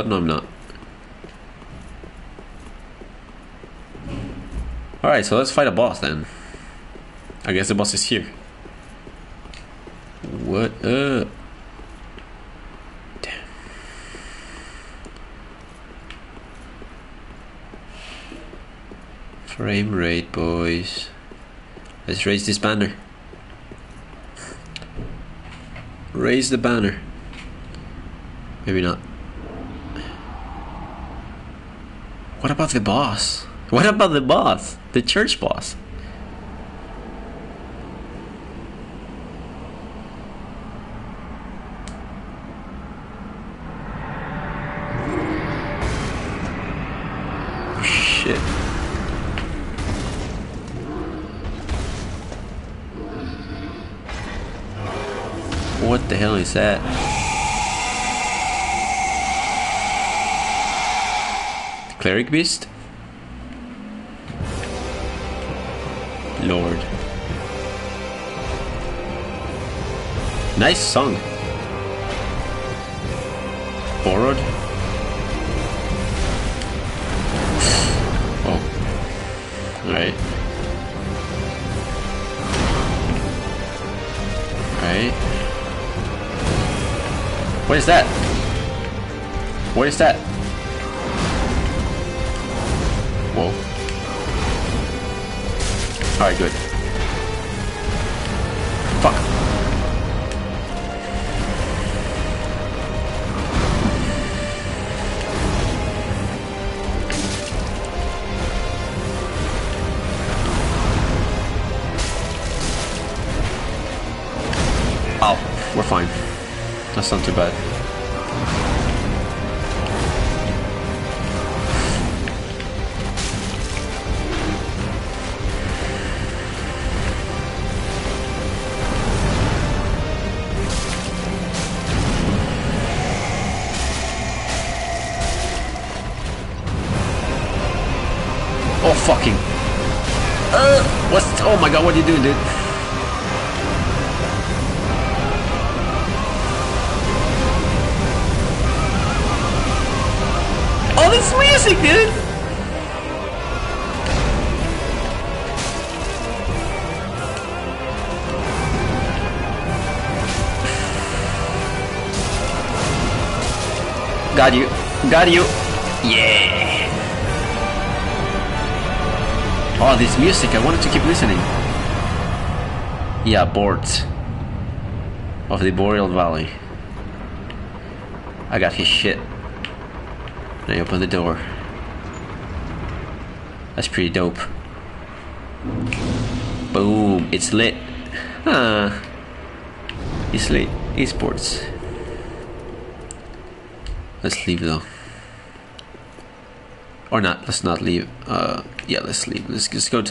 Oh, no, I'm not. Alright, so let's fight a boss then. I guess the boss is here. What up? Damn. Frame rate, boys. Let's raise this banner. Raise the banner. Maybe not. What about the boss? What about the boss? The church boss? Oh, shit. What the hell is that? The cleric beast? Lord. Nice song. Borrowed? Oh. Alright. Alright. What is that? What is that? Whoa. Alright, good. Fuck. Oh, we're fine. That's not too bad. Oh, fucking. What's. Oh my god, what are you doing, dude? Oh, this music, dude! Got you. Got you. Yeah! Oh, this music, I wanted to keep listening. Yeah, Bort of the Boreal Valley. I got his shit. And I opened the door. That's pretty dope. Boom, it's lit. Ah, it's lit. Esports. Let's leave though. Or not, let's not leave. Yeah, let's leave. Let's just go to